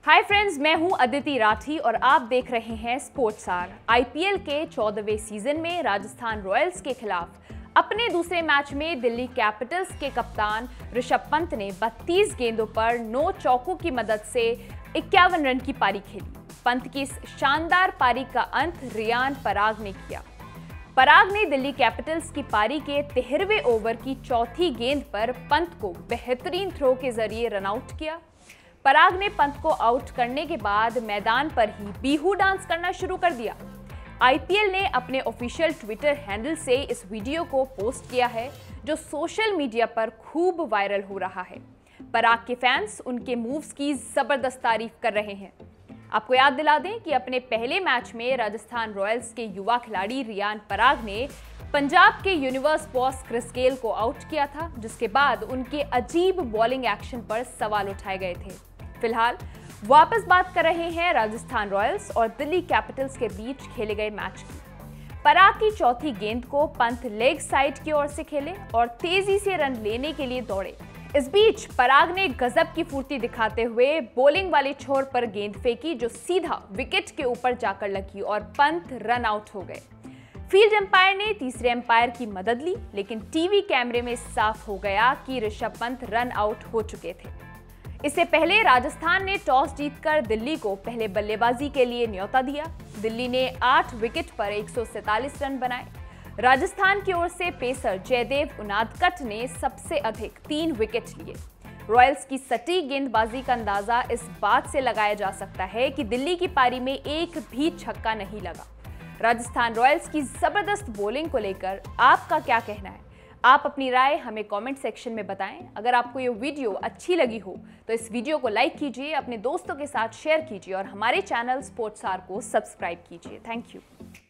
Hi friends, मैं हूं अदिति राठी और आप देख रहे हैं स्पोर्ट्सआर। आईपीएल के 14वें सीजन में राजस्थान रॉयल्स के खिलाफ अपने दूसरे मैच में दिल्ली कैपिटल्स के कप्तान ऋषभ पंत ने 32 गेंदों पर 9 चौकों की मदद से 51 रन की पारी खेली। पंत की इस शानदार पारी का अंत रियान पराग ने किया। पराग ने दिल्ली कैपिटल्स की पारी के 13वें ओवर की चौथी गेंद पर पंत को बेहतरीन थ्रो के जरिए रन आउट किया। पराग ने पंत को आउट करने के बाद मैदान पर ही बीहू डांस करना शुरू कर दिया। आईपीएल ने अपने ऑफिशियल ट्विटर हैंडल से इस वीडियो को पोस्ट किया है, जो सोशल मीडिया पर खूब वायरल हो रहा है। पराग के फैंस उनके मूव्स की जबरदस्त तारीफ कर रहे हैं। आपको याद दिला दें कि अपने पहले मैच में राजस्थान रॉयल्स के युवा खिलाड़ी रियान पराग ने पंजाब के यूनिवर्स बॉस क्रिस गेल को आउट किया था, जिसके बाद उनके अजीब बॉलिंग एक्शन पर सवाल उठाए गए थे। फिलहाल वापस बात कर रहे हैं राजस्थान रॉयल्स और दिल्ली कैपिटल्स के बीच खेले गए मैच की। पराग की चौथी गेंद को पंत लेग साइड की ओर से खेले और तेजी से रन लेने के लिए दौड़े। इस बीच पराग ने गजब की फुर्ती दिखाते हुए बॉलिंग वाले छोर पर गेंद फेंकी, जो सीधा विकेट के ऊपर जाकर लगी और पंत रन आउट हो गए। फील्ड एम्पायर ने तीसरे एम्पायर की मदद ली, लेकिन टीवी कैमरे में साफ हो गया कि ऋषभ पंत रन आउट हो चुके थे। इससे पहले राजस्थान ने टॉस जीतकर दिल्ली को पहले बल्लेबाजी के लिए न्योता दिया। दिल्ली ने 8 विकेट पर 147 रन बनाए। राजस्थान की ओर से पेसर जयदेव उनादकट ने सबसे अधिक 3 विकेट लिए। रॉयल्स की सटीक गेंदबाजी का अंदाजा इस बात से लगाया जा सकता है कि दिल्ली की पारी में एक भी छक्का नहीं लगा। राजस्थान रॉयल्स की जबरदस्त बॉलिंग को लेकर आपका क्या कहना है? आप अपनी राय हमें कमेंट सेक्शन में बताएं। अगर आपको ये वीडियो अच्छी लगी हो तो इस वीडियो को लाइक कीजिए, अपने दोस्तों के साथ शेयर कीजिए और हमारे चैनल स्पोर्ट्सआर को सब्सक्राइब कीजिए। Thank you.